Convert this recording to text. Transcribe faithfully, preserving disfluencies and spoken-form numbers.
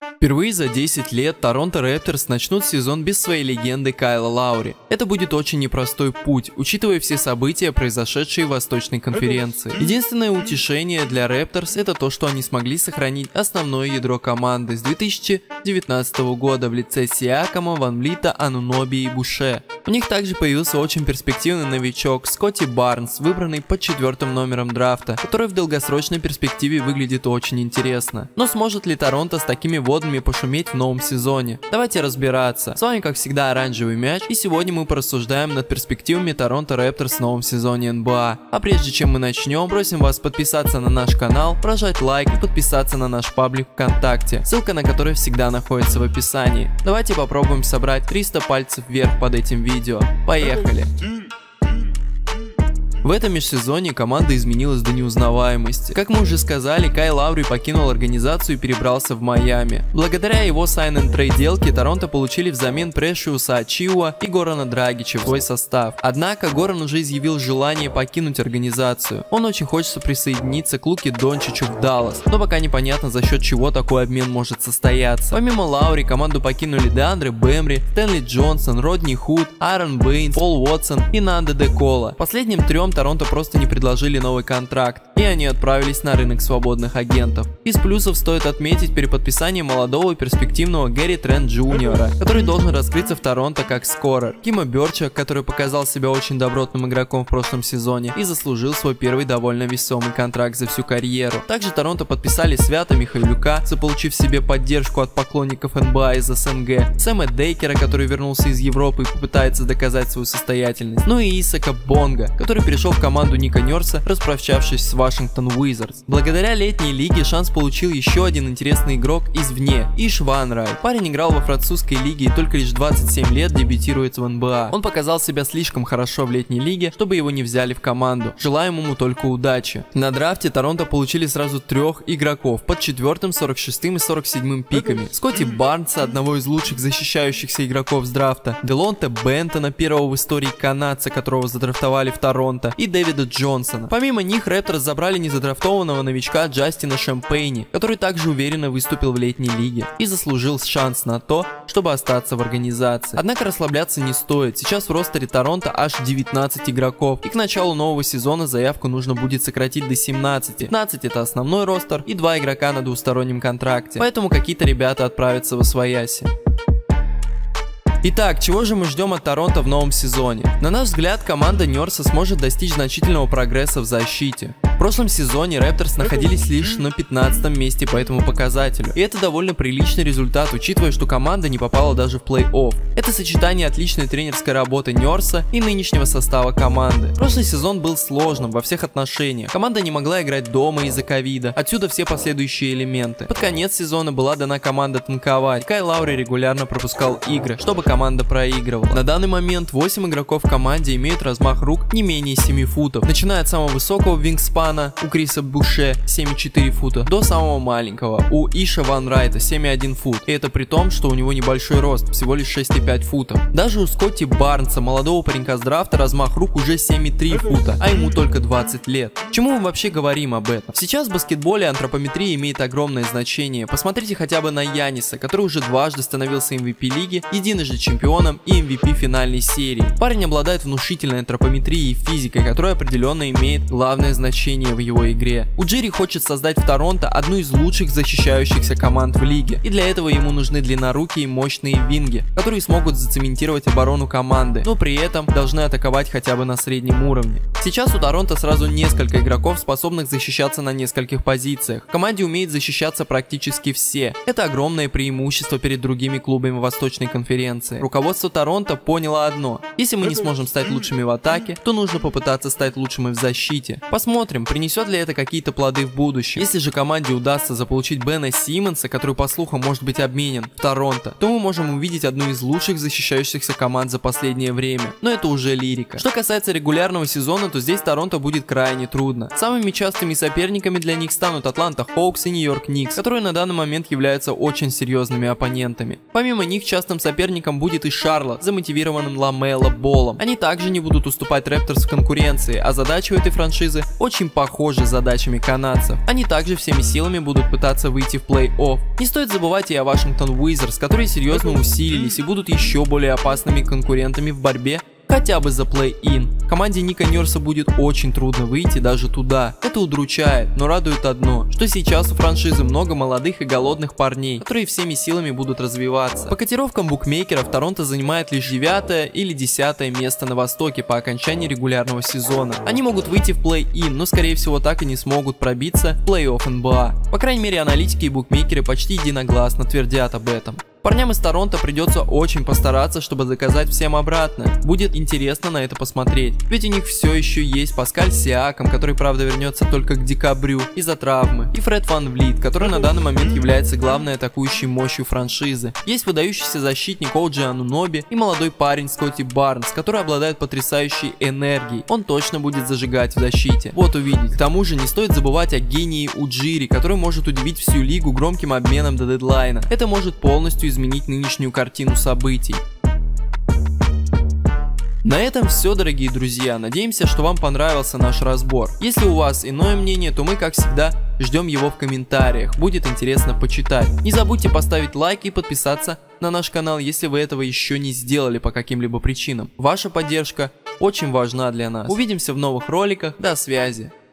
Впервые за десять лет Торонто Репторс начнут сезон без своей легенды Кайла Лаури. Это будет очень непростой путь, учитывая все события, произошедшие в Восточной конференции. Единственное утешение для Репторс — это то, что они смогли сохранить основное ядро команды с две тысячи девятнадцатого года в лице Сиакама, Ван Влита, Ануноби и Буше. У них также появился очень перспективный новичок Скотти Барнс, выбранный под четвертым номером драфта, который в долгосрочной перспективе выглядит очень интересно. Но сможет ли Торонто с такими водными пошуметь в новом сезоне? Давайте разбираться. С вами, как всегда, Оранжевый Мяч, и сегодня мы порассуждаем над перспективами Торонто Репторс в новом сезоне эн бэ а. А прежде чем мы начнем, просим вас подписаться на наш канал, прожать лайк и подписаться на наш паблик ВКонтакте, ссылка на который всегда находится в описании. Давайте попробуем собрать триста пальцев вверх под этим видео. Поехали! В этом межсезонье команда изменилась до неузнаваемости. Как мы уже сказали, Кай Лаури покинул организацию и перебрался в Майами. Благодаря его sign-and-trade сделке Торонто получили взамен Прешиуса Ачиуа и Горана Драгича в свой состав. Однако Горан уже изъявил желание покинуть организацию. Он очень хочет присоединиться к Луке Дончичу в Даллас, но пока непонятно, за счет чего такой обмен может состояться. Помимо Лаури команду покинули Деандре Бэмри, Стэнли Джонсон, Родни Худ, Аарон Бэйнс, Пол Уотсон и Нанда Де Кола. Последним трем Торонто просто не предложили новый контракт, и они отправились на рынок свободных агентов. Из плюсов стоит отметить переподписание молодого и перспективного Гэри Трент Джуниора, который должен раскрыться в Торонто как скорер, Кима Бёрча, который показал себя очень добротным игроком в прошлом сезоне и заслужил свой первый довольно весомый контракт за всю карьеру. Также Торонто подписали Свята Михайлюка, заполучив себе поддержку от поклонников эн бэ а из эс эн гэ, Сэма Дейкера, который вернулся из Европы и попытается доказать свою состоятельность, ну и Исака Бонга, который перешел в команду Ника Нерса, распрощавшись с Вашингтон Уизардс. Благодаря летней лиге шанс получил еще один интересный игрок извне – Иш Ван Рай. Парень играл во французской лиге и только лишь двадцать семь лет дебютирует в эн бэ а. Он показал себя слишком хорошо в летней лиге, чтобы его не взяли в команду. Желаем ему только удачи. На драфте Торонто получили сразу трех игроков под четвертым, сорок шестым и сорок седьмым пиками. Скотти Барнса, одного из лучших защищающихся игроков с драфта, Делонте Бентона, первого в истории канадца, которого задрафтовали в Торонто, и Дэвида Джонсона. Помимо них, Репторс забрали незадрафтованного новичка Джастина Шампейни, который также уверенно выступил в летней лиге и заслужил шанс на то, чтобы остаться в организации. Однако расслабляться не стоит. Сейчас в ростере Торонто аж девятнадцать игроков, и к началу нового сезона заявку нужно будет сократить до семнадцати. пятнадцать это основной ростер и два игрока на двустороннем контракте, поэтому какие-то ребята отправятся в освояси. Итак, чего же мы ждем от Торонто в новом сезоне? На наш взгляд, команда Нерса сможет достичь значительного прогресса в защите. В прошлом сезоне Репторс находились лишь на пятнадцатом месте по этому показателю, и это довольно приличный результат, учитывая, что команда не попала даже в плей-офф. Это сочетание отличной тренерской работы Нерса и нынешнего состава команды. Прошлый сезон был сложным во всех отношениях. Команда не могла играть дома из-за ковида, отсюда все последующие элементы. Под конец сезона была дана команда танковать. Кай Лаури регулярно пропускал игры, чтобы команда проигрывала. На данный момент восемь игроков в команде имеют размах рук не менее семи футов, начиная от самого высокого вингспана у Криса Буше семь и четыре фута до самого маленького у Иша Ван Райта семь и один фут, и это при том, что у него небольшой рост, всего лишь шесть и пять футов. Даже у Скотти Барнса, молодого паренька с драфта, размах рук уже семь и три фута, а ему только двадцать лет. Чему мы вообще говорим об этом? Сейчас в баскетболе антропометрия имеет огромное значение. Посмотрите хотя бы на Яниса, который уже дважды становился эм ви пи лиги, единожды чемпионом и эм ви пи финальной серии. Парень обладает внушительной антропометрией и физикой, которая определенно имеет главное значение в его игре. У Джерри хочет создать в Торонто одну из лучших защищающихся команд в лиге, и для этого ему нужны длиннорукие и мощные винги, которые смогут зацементировать оборону команды, но при этом должны атаковать хотя бы на среднем уровне. Сейчас у Торонто сразу несколько игроков, способных защищаться на нескольких позициях. В команде умеет защищаться практически все. Это огромное преимущество перед другими клубами Восточной конференции. Руководство Торонто поняло одно: если мы не сможем стать лучшими в атаке, то нужно попытаться стать лучшими в защите. Посмотрим, принесет ли это какие-то плоды в будущем. Если же команде удастся заполучить Бена Симмонса, который по слухам может быть обменен в Торонто, то мы можем увидеть одну из лучших защищающихся команд за последнее время. Но это уже лирика. Что касается регулярного сезона, то здесь Торонто будет крайне трудно. Самыми частыми соперниками для них станут Атланта Хоукс и Нью-Йорк Никс, которые на данный момент являются очень серьезными оппонентами. Помимо них частым соперником будет и Шарлотт, замотивированным Ламело Боллом. Они также не будут уступать Репторс в конкуренции, а задача у этой франшизы очень похожи с задачами канадцев. Они также всеми силами будут пытаться выйти в плей-офф. Не стоит забывать и о Вашингтон Уизардс, которые серьезно усилились и будут еще более опасными конкурентами в борьбе хотя бы за плей-ин. Команде Ника Нерса будет очень трудно выйти даже туда. Это удручает, но радует одно, что сейчас у франшизы много молодых и голодных парней, которые всеми силами будут развиваться. По котировкам букмекеров Торонто занимает лишь девятое или десятое место на Востоке по окончании регулярного сезона. Они могут выйти в плей-ин, но скорее всего так и не смогут пробиться в плей-офф эн бэ а. По крайней мере, аналитики и букмекеры почти единогласно твердят об этом. Парням из Торонто придется очень постараться, чтобы доказать всем обратно. Будет интересно на это посмотреть, ведь у них все еще есть Паскаль Сиакам, который правда вернется только к декабрю из-за травмы, и Фред VanVleet, который на данный момент является главной атакующей мощью франшизы. Есть выдающийся защитник Оджи Ануноби и молодой парень Скотти Барнс, который обладает потрясающей энергией. Он точно будет зажигать в защите. Вот увидеть. К тому же не стоит забывать о гении Уджири, который может удивить всю лигу громким обменом до дедлайна. Это может полностью изменить нынешнюю картину событий. На этом все, дорогие друзья. Надеемся, что вам понравился наш разбор. Если у вас иное мнение, то мы, как всегда, ждем его в комментариях. Будет интересно почитать. Не забудьте поставить лайк и подписаться на наш канал, если вы этого еще не сделали по каким-либо причинам. Ваша поддержка очень важна для нас. Увидимся в новых роликах. До связи.